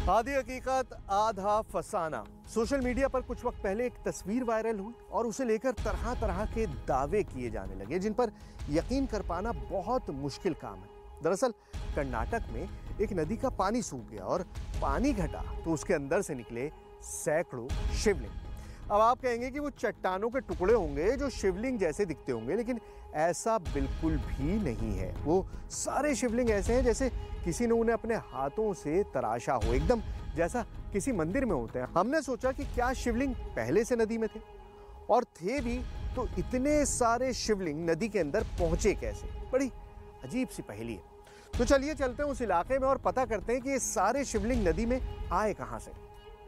आधी हकीकत आधा फसाना। सोशल मीडिया पर कुछ वक्त पहले एक तस्वीर वायरल हुई और उसे लेकर तरह तरह के दावे किए जाने लगे जिन पर यकीन कर पाना बहुत मुश्किल काम है। दरअसल कर्नाटक में एक नदी का पानी सूख गया और पानी घटा तो उसके अंदर से निकले सैकड़ों शिवलिंग। अब आप कहेंगे कि वो चट्टानों के टुकड़े होंगे जो शिवलिंग जैसे दिखते होंगे, लेकिन ऐसा बिल्कुल भी नहीं है। वो सारे शिवलिंग ऐसे हैं जैसे किसी ने उन्हें अपने हाथों से तराशा हो, एकदम जैसा किसी मंदिर में होते हैं। हमने सोचा कि क्या शिवलिंग पहले से नदी में थे, और थे भी तो इतने सारे शिवलिंग नदी के अंदर पहुंचे कैसे? बड़ी अजीब सी पहेली है। तो चलिए चलते हैं उस इलाके में और पता करते हैं कि ये सारे शिवलिंग नदी में आए कहां से।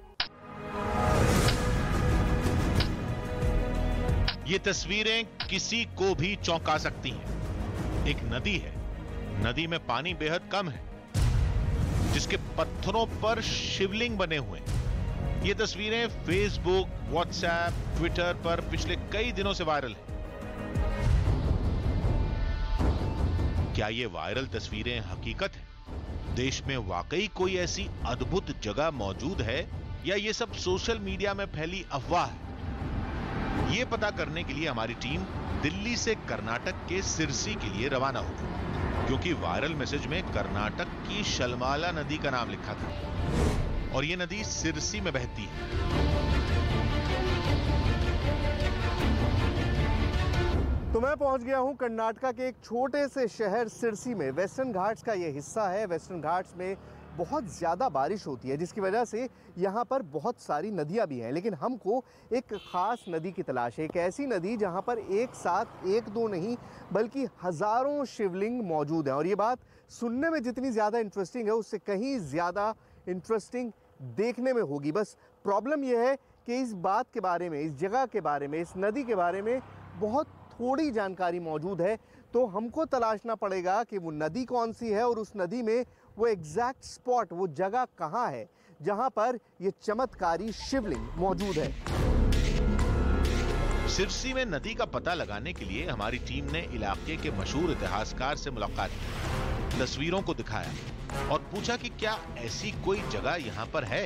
ये तस्वीरें किसी को भी चौंका सकती हैं। एक नदी है, नदी में पानी बेहद कम है, जिसके पत्थरों पर शिवलिंग बने हुए हैं। ये तस्वीरें फेसबुक, व्हाट्सएप, ट्विटर पर पिछले कई दिनों से वायरल है। क्या ये वायरल तस्वीरें हकीकत है? देश में वाकई कोई ऐसी अद्भुत जगह मौजूद है या ये सब सोशल मीडिया में फैली अफवाह है? ये पता करने के लिए हमारी टीम दिल्ली से कर्नाटक के सिरसी के लिए रवाना हो गई, क्योंकि वायरल मैसेज में कर्नाटक की शलमाला नदी का नाम लिखा था और ये नदी सिरसी में बहती है। तो मैं पहुंच गया हूं कर्नाटक के एक छोटे से शहर सिरसी में। वेस्टर्न घाट्स का ये हिस्सा है। वेस्टर्न घाट्स में बहुत ज़्यादा बारिश होती है, जिसकी वजह से यहाँ पर बहुत सारी नदियाँ भी हैं, लेकिन हमको एक ख़ास नदी की तलाश है। एक ऐसी नदी जहाँ पर एक साथ एक दो नहीं बल्कि हज़ारों शिवलिंग मौजूद हैं। और ये बात सुनने में जितनी ज़्यादा इंटरेस्टिंग है उससे कहीं ज़्यादा इंटरेस्टिंग देखने में होगी। बस प्रॉब्लम यह है कि इस बात के बारे में, इस जगह के बारे में, इस नदी के बारे में बहुत थोड़ी जानकारी मौजूद है। तो हमको तलाशना पड़ेगा कि वो नदी कौन सी है और उस नदी में वो एग्जैक्ट स्पॉट, वो जगह कहाँ है जहाँ पर ये चमत्कारी शिवलिंग मौजूद है। सिरसी में नदी का पता लगाने के लिए हमारी टीम ने इलाके के मशहूर इतिहासकार से मुलाकात की, तस्वीरों को दिखाया और पूछा कि क्या ऐसी कोई जगह यहाँ पर है।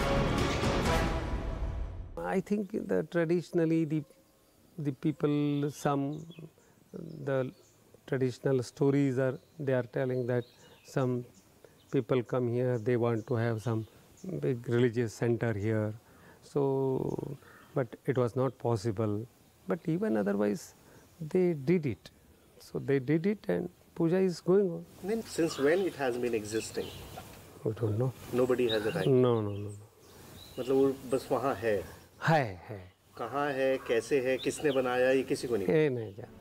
I think that traditionally the people, the traditional stories they are telling that some people come here, they want to have some big religious center here. So, but it was not possible. But even otherwise, they did it. So they did it, and puja is going on. Then since when it has been existing? I don't know. Nobody has a right. No. मतलब वो बस वहाँ है। है। कहाँ है, कैसे है, किसने बनाया, ये किसी को नहीं। नहीं जानता।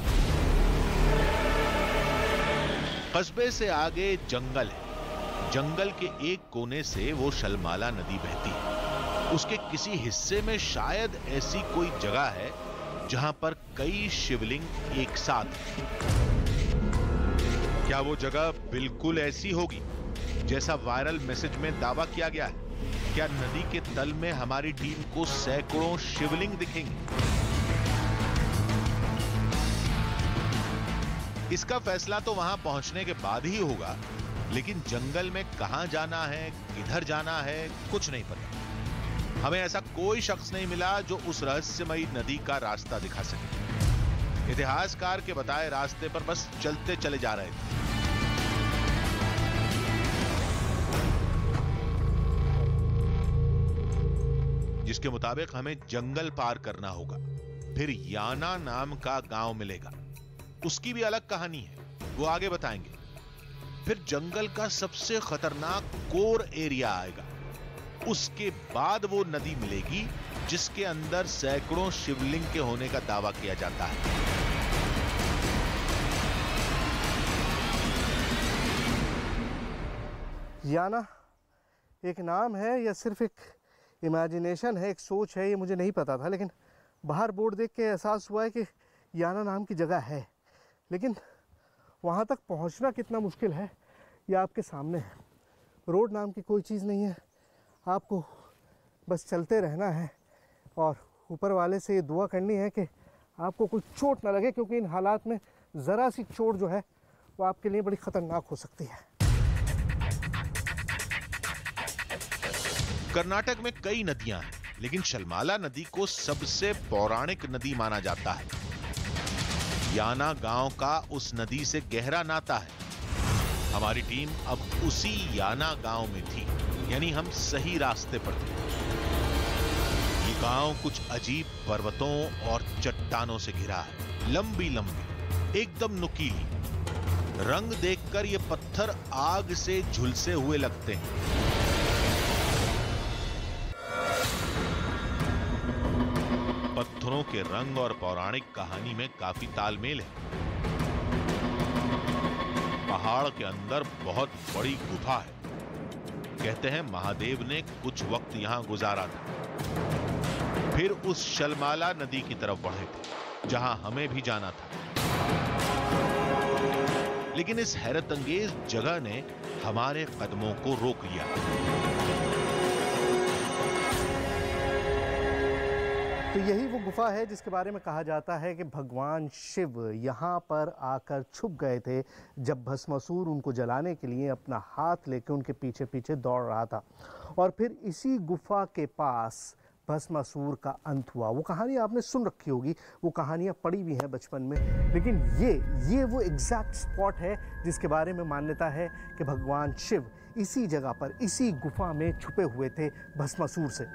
कस्बे से आगे जंगल है। जंगल के एक कोने से वो शलमाला नदी बहती है। उसके किसी हिस्से में शायद ऐसी कोई जगह है जहां पर कई शिवलिंग एक साथ हैं। क्या वो जगह बिल्कुल ऐसी होगी जैसा वायरल मैसेज में दावा किया गया है? क्या नदी के तल में हमारी टीम को सैकड़ों शिवलिंग दिखेंगे? इसका फैसला तो वहां पहुंचने के बाद ही होगा, लेकिन जंगल में कहां जाना है, किधर जाना है, कुछ नहीं पता। हमें ऐसा कोई शख्स नहीं मिला जो उस रहस्यमयी नदी का रास्ता दिखा सके। इतिहासकार के बताए रास्ते पर बस चलते चले जा रहे थे। जिसके मुताबिक हमें जंगल पार करना होगा, फिर याना नाम का गांव मिलेगा। उसकी भी अलग कहानी है, वो आगे बताएंगे। फिर जंगल का सबसे खतरनाक कोर एरिया आएगा। उसके बाद वो नदी मिलेगी जिसके अंदर सैकड़ों शिवलिंग के होने का दावा किया जाता है। याना एक नाम है या सिर्फ एक इमेजिनेशन है, एक सोच है, ये मुझे नहीं पता था, लेकिन बाहर बोर्ड देख के एहसास हुआ है कि याना नाम की जगह है। लेकिन वहाँ तक पहुँचना कितना मुश्किल है ये आपके सामने है। रोड नाम की कोई चीज़ नहीं है, आपको बस चलते रहना है और ऊपर वाले से ये दुआ करनी है कि आपको कोई चोट ना लगे, क्योंकि इन हालात में ज़रा सी चोट जो है वो आपके लिए बड़ी ख़तरनाक हो सकती है। कर्नाटक में कई नदियां हैं, लेकिन शलमाला नदी को सबसे पौराणिक नदी माना जाता है। याना गांव का उस नदी से गहरा नाता है। हमारी टीम अब उसी याना गांव में थी, यानी हम सही रास्ते पर थे। ये गांव कुछ अजीब पर्वतों और चट्टानों से घिरा है, लंबी लंबी, एकदम नुकीली। रंग देखकर ये पत्थर आग से झुलसे हुए लगते हैं। पत्थरों के रंग और पौराणिक कहानी में काफी तालमेल है। पहाड़ के अंदर बहुत बड़ी गुफा है। कहते हैं महादेव ने कुछ वक्त यहां गुजारा था, फिर उस शलमाला नदी की तरफ बढ़े थे, जहां हमें भी जाना था। लेकिन इस हैरत अंगेज जगह ने हमारे कदमों को रोक लिया। तो यही वो गुफा है जिसके बारे में कहा जाता है कि भगवान शिव यहाँ पर आकर छुप गए थे जब भस्मासुर उनको जलाने के लिए अपना हाथ लेकर उनके पीछे पीछे दौड़ रहा था, और फिर इसी गुफा के पास भस्मासुर का अंत हुआ। वो कहानी आपने सुन रखी होगी, वो कहानियाँ पढ़ी भी हैं बचपन में, लेकिन ये वो एग्जैक्ट स्पॉट है जिसके बारे में मान्यता है कि भगवान शिव इसी जगह पर, इसी गुफा में छुपे हुए थे भस्मासुर से।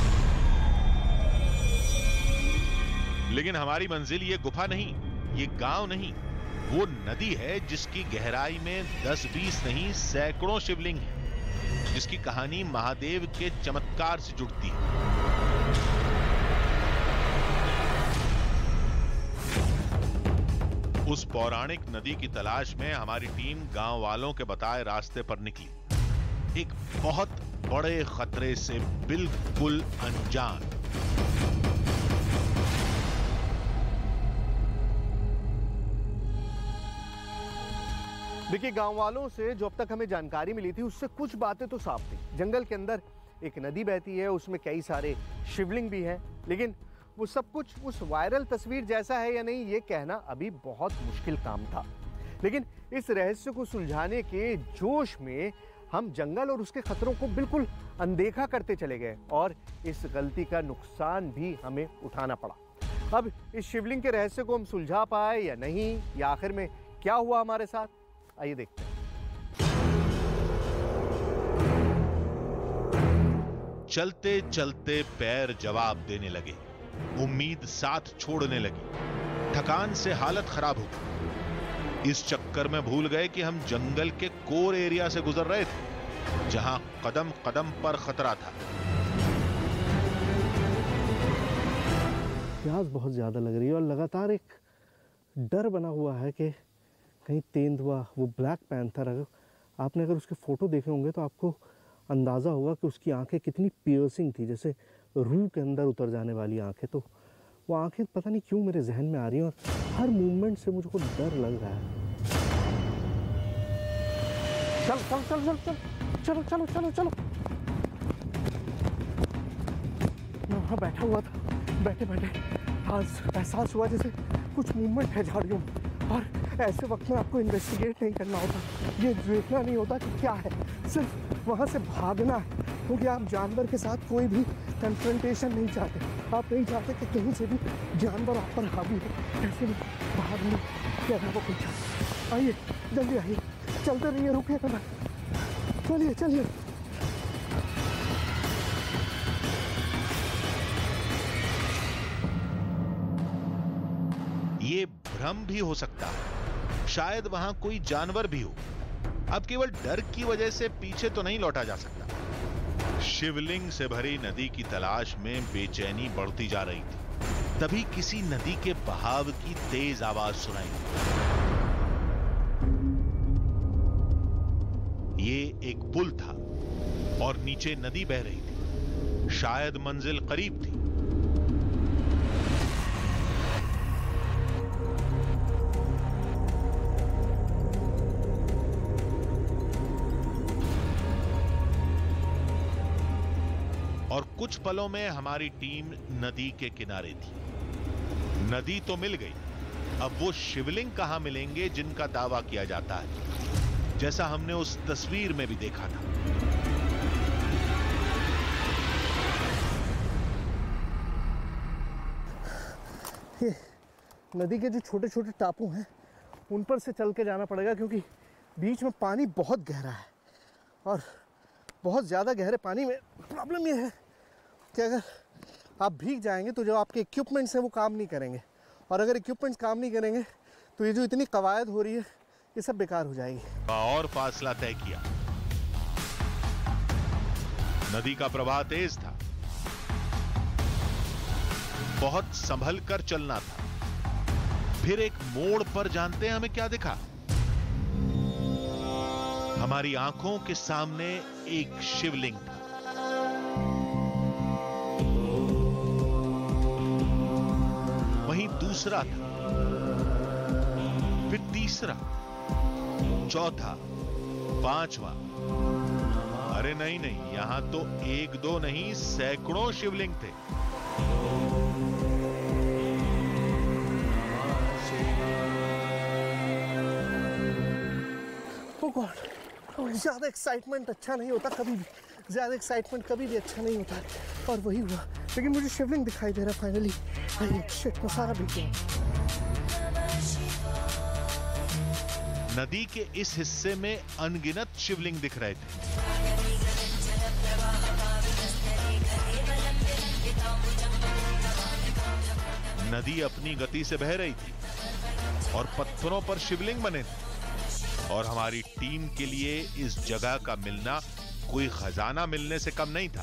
लेकिन हमारी मंजिल ये गुफा नहीं, ये गांव नहीं, वो नदी है जिसकी गहराई में 10-20 नहीं सैकड़ों शिवलिंग हैं, जिसकी कहानी महादेव के चमत्कार से जुड़ती है। उस पौराणिक नदी की तलाश में हमारी टीम गांव वालों के बताए रास्ते पर निकली, एक बहुत बड़े खतरे से बिल्कुल अनजान। देखिए, गांव वालों से जो अब तक हमें जानकारी मिली थी उससे कुछ बातें तो साफ थी। जंगल के अंदर एक नदी बहती है, उसमें कई सारे शिवलिंग भी हैं, लेकिन वो सब कुछ उस वायरल तस्वीर जैसा है या नहीं, ये कहना अभी बहुत मुश्किल काम था। लेकिन इस रहस्य को सुलझाने के जोश में हम जंगल और उसके खतरों को बिल्कुल अनदेखा करते चले गए, और इस गलती का नुकसान भी हमें उठाना पड़ा। अब इस शिवलिंग के रहस्य को हम सुलझा पाए या नहीं, या आखिर में क्या हुआ हमारे साथ, आइए देखते हैं। चलते चलते पैर जवाब देने लगे, उम्मीद साथ छोड़ने लगी, थकान से हालत खराब हो गई। इस चक्कर में भूल गए कि हम जंगल के कोर एरिया से गुजर रहे थे, जहां कदम कदम पर खतरा था। प्यास बहुत ज्यादा लग रही है और लगातार एक डर बना हुआ है कि कहीं तेंदुआ, वो ब्लैक पैंथर, अगर उसके फ़ोटो देखे होंगे तो आपको अंदाज़ा होगा कि उसकी आंखें कितनी पियर्सिंग थी, जैसे रूह के अंदर उतर जाने वाली आंखें। तो वो आंखें पता नहीं क्यों मेरे जहन में आ रही हैं, और हर मूवमेंट से मुझको डर लग रहा है। चल चल चल चल चल चलो चलो चलो चलो। मैं वहाँ बैठा हुआ था, बैठे बैठे आज एहसास हुआ जैसे कुछ मूवमेंट है झाड़ियों में, और ऐसे वक्त में आपको इन्वेस्टिगेट नहीं करना होता, ये देखना नहीं होता कि क्या है, सिर्फ वहाँ से भागना है, क्योंकि आप जानवर के साथ कोई भी कन्फ्रंटेशन नहीं चाहते। आप नहीं चाहते कि कहीं से भी जानवर आप पर हावी हो, ऐसे में भागने के अलावा कुछ। आइए जल्दी आइए, चलते रहिए, रुकिएगा ना, चलिए चलिए। ये भ्रम भी हो सकता है, शायद वहां कोई जानवर भी हो। अब केवल डर की वजह से पीछे तो नहीं लौटा जा सकता। शिवलिंग से भरी नदी की तलाश में बेचैनी बढ़ती जा रही थी। तभी किसी नदी के बहाव की तेज आवाज सुनाई। ये एक पुल था और नीचे नदी बह रही थी। शायद मंजिल करीब थी। और कुछ पलों में हमारी टीम नदी के किनारे थी। नदी तो मिल गई, अब वो शिवलिंग कहां मिलेंगे जिनका दावा किया जाता है, जैसा हमने उस तस्वीर में भी देखा था। ये नदी के जो छोटे छोटे टापू हैं उन पर से चल के जाना पड़ेगा, क्योंकि बीच में पानी बहुत गहरा है। और बहुत ज़्यादा गहरे पानी में प्रॉब्लम ये है कि अगर आप भीग जाएंगे तो जो आपके इक्विपमेंट्स हैं वो काम नहीं करेंगे, और अगर इक्विपमेंट्स काम नहीं करेंगे तो ये जो इतनी कवायद हो रही है ये सब बेकार हो जाएगी। और फासला तय किया। नदी का प्रवाह तेज था, बहुत संभल कर चलना था। फिर एक मोड़ पर जानते हैं हमें क्या दिखा? हमारी आंखों के सामने एक शिवलिंग था। वहीं दूसरा था, फिर तीसरा, चौथा, पांचवा। अरे नहीं नहीं, यहां तो एक दो नहीं सैकड़ों शिवलिंग थे। ज्यादा एक्साइटमेंट अच्छा नहीं होता कभी भी, ज्यादा एक्साइटमेंट कभी भी अच्छा नहीं होता। और वही हुआ, लेकिन मुझे शिवलिंग दिखाई दे रहा फाइनली। शिट, मैं सारा भीग गया। नदी के इस हिस्से में अनगिनत शिवलिंग दिख रहे थे। नदी अपनी गति से बह रही थी और पत्थरों पर शिवलिंग बने थे। और हमारी टीम के लिए इस जगह का मिलना कोई खजाना मिलने से कम नहीं था।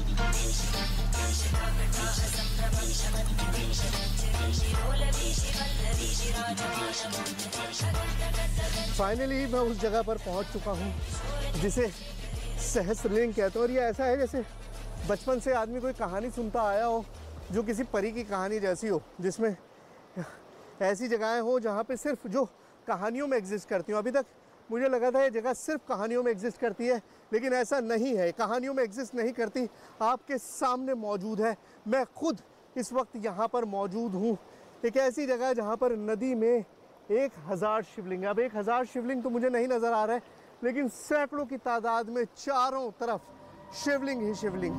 फाइनली मैं उस जगह पर पहुंच चुका हूं जिसे सहस्त्रलिंग कहते हैं। और ये ऐसा है जैसे बचपन से आदमी कोई कहानी सुनता आया हो जो किसी परी की कहानी जैसी हो, जिसमें ऐसी जगहें हो जहाँ पे सिर्फ जो कहानियों में एग्जिस्ट करती हूँ। अभी तक मुझे लगा था ये जगह सिर्फ कहानियों में एग्जिस्ट करती है, लेकिन ऐसा नहीं है। कहानियों में एग्जिस्ट नहीं करती, आपके सामने मौजूद है। मैं खुद इस वक्त यहाँ पर मौजूद हूँ, एक ऐसी जगह जहाँ पर नदी में 1000 शिवलिंग। अब 1000 शिवलिंग तो मुझे नहीं नज़र आ रहा है, लेकिन सैकड़ों की तादाद में चारों तरफ शिवलिंग ही शिवलिंग।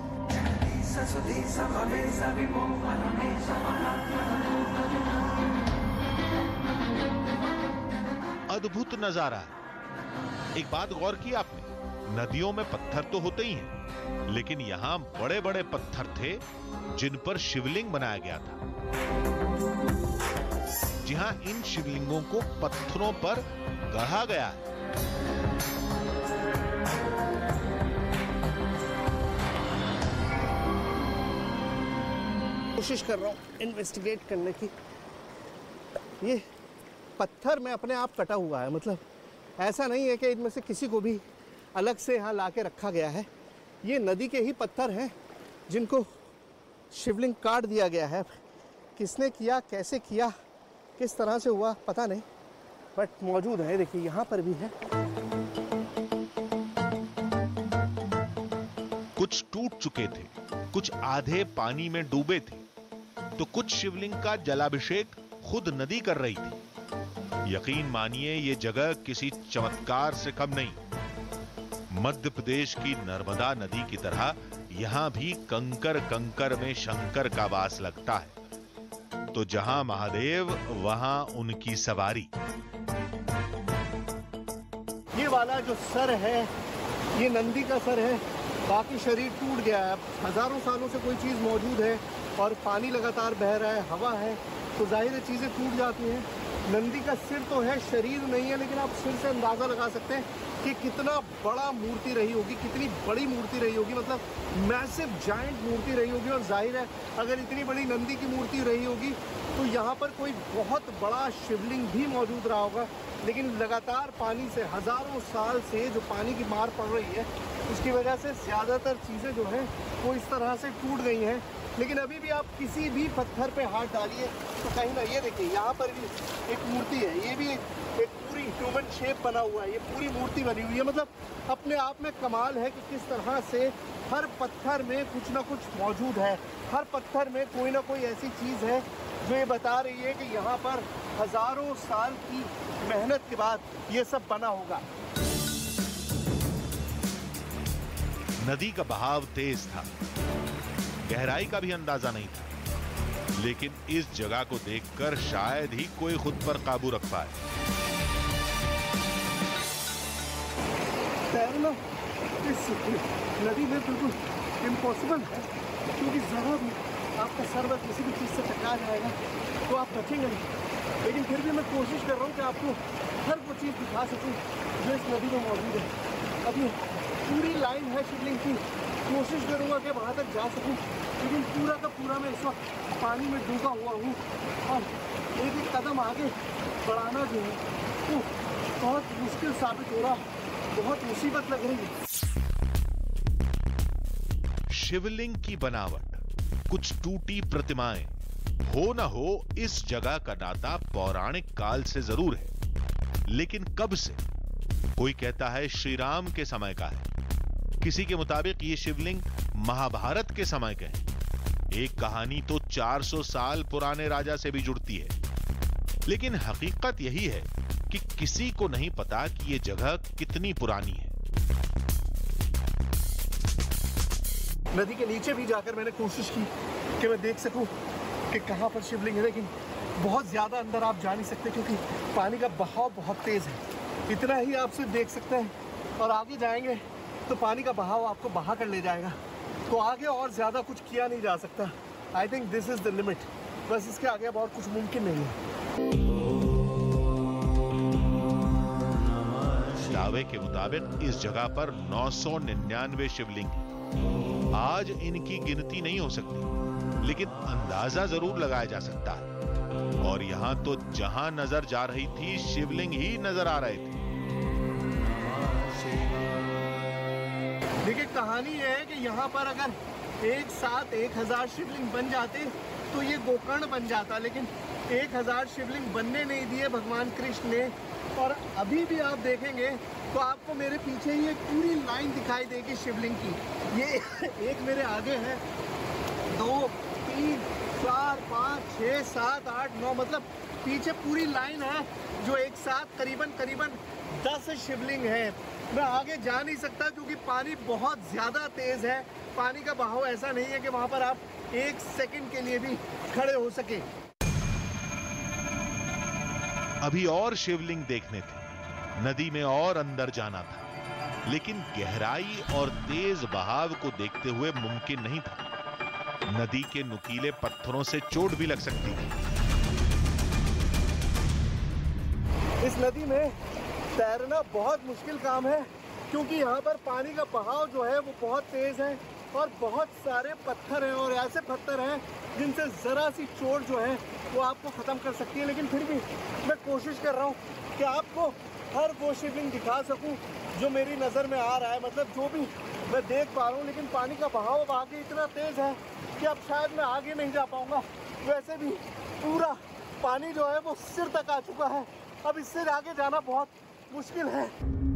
अद्भुत नजारा है। एक बात गौर की आपने, नदियों में पत्थर तो होते ही हैं, लेकिन यहां बड़े बड़े पत्थर थे जिन पर शिवलिंग बनाया गया था। जी हां, इन शिवलिंगों को पत्थरों पर गढ़ा गया है। कोशिश कर रहा हूं इन्वेस्टिगेट करने की। ये पत्थर में अपने आप कटा हुआ है, मतलब ऐसा नहीं है कि इनमें से किसी को भी अलग से यहाँ ला के रखा गया है। ये नदी के ही पत्थर हैं जिनको शिवलिंग काट दिया गया है। किसने किया, कैसे किया, किस तरह से हुआ पता नहीं, बट मौजूद है। देखिए यहाँ पर भी है। कुछ टूट चुके थे, कुछ आधे पानी में डूबे थे, तो कुछ शिवलिंग का जलाभिषेक खुद नदी कर रही थी। यकीन मानिए ये जगह किसी चमत्कार से कम नहीं। मध्य प्रदेश की नर्मदा नदी की तरह यहां भी कंकर कंकर में शंकर का वास लगता है। तो जहां महादेव वहां उनकी सवारी। ये वाला जो सर है ये नंदी का सर है, बाकी शरीर टूट गया है। हजारों सालों से कोई चीज मौजूद है और पानी लगातार बह रहा है, हवा है, तो जाहिर है चीजें टूट जाती हैं। नंदी का सिर तो है, शरीर नहीं है, लेकिन आप सिर से अंदाजा लगा सकते हैं कि कितना बड़ा मूर्ति रही होगी, कितनी बड़ी मूर्ति रही होगी, मतलब मैसिव जायंट मूर्ति रही होगी। और जाहिर है अगर इतनी बड़ी नंदी की मूर्ति रही होगी तो यहाँ पर कोई बहुत बड़ा शिवलिंग भी मौजूद रहा होगा। लेकिन लगातार पानी से, हजारों साल से जो पानी की मार पड़ रही है, उसकी वजह से ज़्यादातर चीज़ें जो हैं वो इस तरह से टूट गई हैं। लेकिन अभी भी आप किसी भी पत्थर पे हाथ डालिए तो कहीं ना, ये देखिए यहाँ पर भी एक मूर्ति है, ये भी एक पूरी ह्यूमन शेप बना हुआ है, ये पूरी मूर्ति बनी हुई है। मतलब अपने आप में कमाल है कि किस तरह से हर पत्थर में कुछ ना कुछ मौजूद है। हर पत्थर में कोई ना कोई ऐसी चीज़ है जो ये बता रही है कि यहाँ पर हजारों साल की मेहनत के बाद ये सब बना होगा। नदी का बहाव तेज था, गहराई का भी अंदाजा नहीं था, लेकिन इस जगह को देखकर शायद ही कोई खुद पर काबू रख पाए। तैरना इस नदी में बिल्कुल इम्पॉसिबल है, क्योंकि जरा भी आपका सर किसी भी चीज़ से टकरा जाएगा तो आप बचेंगे नहीं। लेकिन फिर भी मैं कोशिश कर रहा हूँ कि आपको हर वो चीज़ दिखा सकूँ जो इस नदी में मौजूद है। अभी पूरी लाइन है शिवलिंग की, कोशिश करूँगा कि वहाँ तक जा सकूँ, लेकिन पूरा का पूरा मैं इस वक्त पानी में डूबा हुआ हूँ और एक एक कदम आगे बढ़ाना जो है तो बहुत मुश्किल साबित हो रहा, बहुत मुसीबत लग रही है। शिवलिंग की बनावट, कुछ टूटी प्रतिमाएं, हो न हो इस जगह का नाता पौराणिक काल से जरूर है, लेकिन कब से? कोई कहता है श्री राम के समय का है, किसी के मुताबिक ये शिवलिंग महाभारत के समय के हैं। एक कहानी तो 400 साल पुराने राजा से भी जुड़ती है। लेकिन हकीकत यही है कि किसी को नहीं पता कि ये जगह कितनी पुरानी है। नदी के नीचे भी जाकर मैंने कोशिश की कि मैं देख सकूं कि कहां पर शिवलिंग है, लेकिन बहुत ज्यादा अंदर आप जा नहीं सकते क्योंकि पानी का बहाव बहुत तेज है। इतना ही आप सिर्फ देख सकते हैं, और आगे जाएंगे तो पानी का बहाव आपको बहा कर ले जाएगा, तो आगे और ज्यादा कुछ किया नहीं जा सकता। I think this is the limit, बस इसके आगे अब और कुछ मुमकिन नहीं है। दावे के मुताबिक इस जगह पर 999 शिवलिंग हैं। आज इनकी गिनती नहीं हो सकती, लेकिन अंदाजा जरूर लगाया जा सकता है। और यहां तो जहां नजर जा रही थी शिवलिंग ही नजर आ रहे थे। देखिए, कहानी यह है कि यहाँ पर अगर एक साथ 1000 शिवलिंग बन जाते तो ये गोकर्ण बन जाता, लेकिन 1000 शिवलिंग बनने नहीं दिए भगवान कृष्ण ने। और अभी भी आप देखेंगे तो आपको मेरे पीछे ही एक पूरी लाइन दिखाई देगी शिवलिंग की। ये एक मेरे आगे है, 2 3 4 5 6 7 8 9, मतलब पीछे पूरी लाइन है जो एक साथ करीबन 10 शिवलिंग है। मैं आगे जा नहीं सकता क्योंकि पानी बहुत ज़्यादा तेज़ है। पानी का बहाव ऐसा नहीं है कि वहाँ पर आप एक सेकंड के लिए भी खड़े हो सके। अभी और शिवलिंग देखने थे, नदी में और अंदर जाना था, लेकिन गहराई और तेज बहाव को देखते हुए मुमकिन नहीं था। नदी के नुकीले पत्थरों से चोट भी लग सकती थी। इस नदी में तैरना बहुत मुश्किल काम है क्योंकि यहाँ पर पानी का बहाव जो है वो बहुत तेज है और बहुत सारे पत्थर हैं, और ऐसे पत्थर हैं जिनसे ज़रा सी चोट जो है वो आपको ख़त्म कर सकती है। लेकिन फिर भी मैं कोशिश कर रहा हूँ कि आपको हर वो शिवलिंग दिखा सकूँ जो मेरी नज़र में आ रहा है, मतलब जो भी मैं देख पा रहा हूँ। लेकिन पानी का बहाव अब आगे इतना तेज़ है कि अब शायद मैं आगे नहीं जा पाऊँगा। वैसे भी पूरा पानी जो है वो सिर तक आ चुका है, अब इससे आगे जाना बहुत मुश्किल है।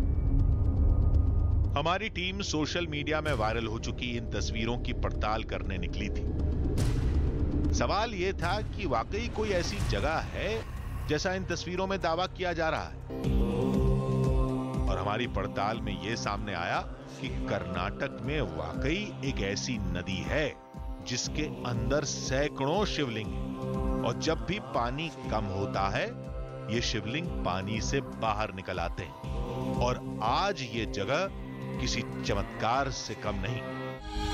हमारी टीम सोशल मीडिया में वायरल हो चुकी इन तस्वीरों की पड़ताल करने निकली थी। सवाल यह था कि वाकई कोई ऐसी जगह है जैसा इन तस्वीरों में दावा किया जा रहा है। और हमारी पड़ताल में यह सामने आया कि कर्नाटक में वाकई एक ऐसी नदी है जिसके अंदर सैकड़ों शिवलिंग हैं, और जब भी पानी कम होता है ये शिवलिंग पानी से बाहर निकल आते हैं। और आज ये जगह किसी चमत्कार से कम नहीं।